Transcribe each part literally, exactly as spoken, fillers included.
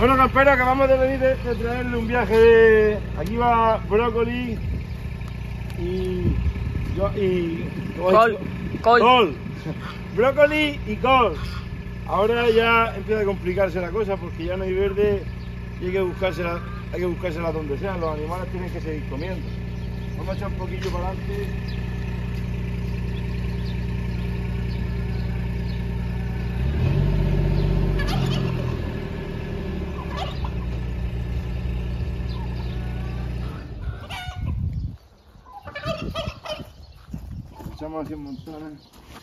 Bueno, camperos, acabamos de venir de, de traerle un viaje de... Aquí va brócoli y... Yo, y col. Col. Col. Brócoli y col. Ahora ya empieza a complicarse la cosa porque ya no hay verde y hay que buscársela, hay que buscársela donde sean. Los animales tienen que seguir comiendo. Vamos a echar un poquillo para adelante. Echamos así un montón.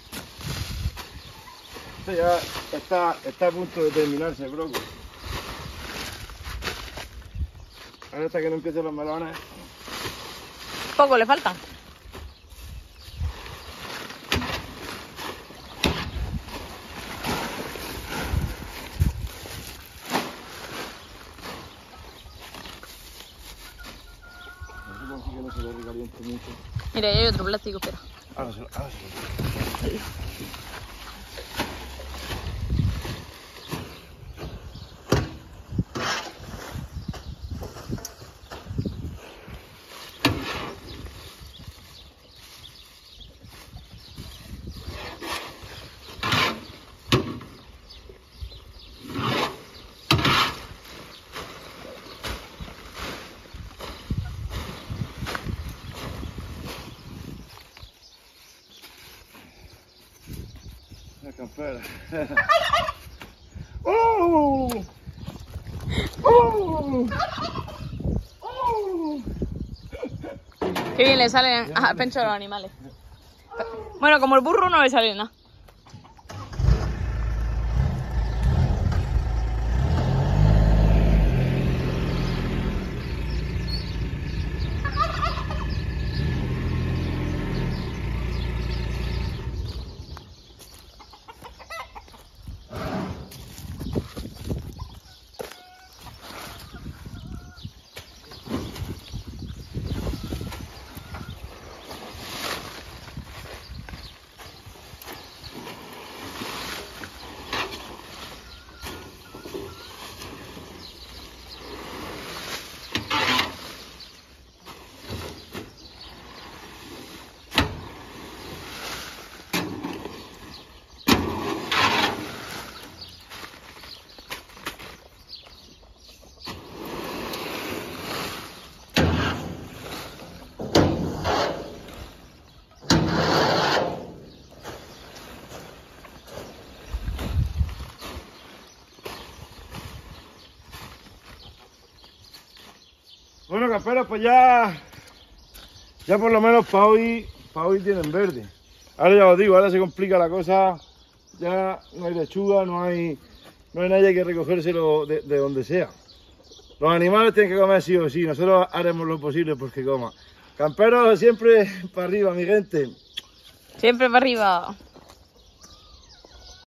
Esto ya está, está a punto de terminarse el brócoli. Ahora hasta que no empiecen los melones. Poco le falta. Así que no se le recaliente mucho. Mira, ahí hay otro plástico, espera. Ahora se lo, ahora se lo. La campera. ¡Oh! ¡Oh! ¡Oh! Qué bien le salen a Pencho a los animales. Bueno, como el burro no le sale nada. Bueno, camperos, pues ya, ya por lo menos para hoy, para hoy tienen verde. Ahora ya os digo, ahora se complica la cosa, ya no hay lechuga, no hay, no hay nadie que recogérselo de, de donde sea. Los animales tienen que comer sí o sí, nosotros haremos lo posible porque coman. Camperos, siempre para arriba, mi gente. Siempre para arriba.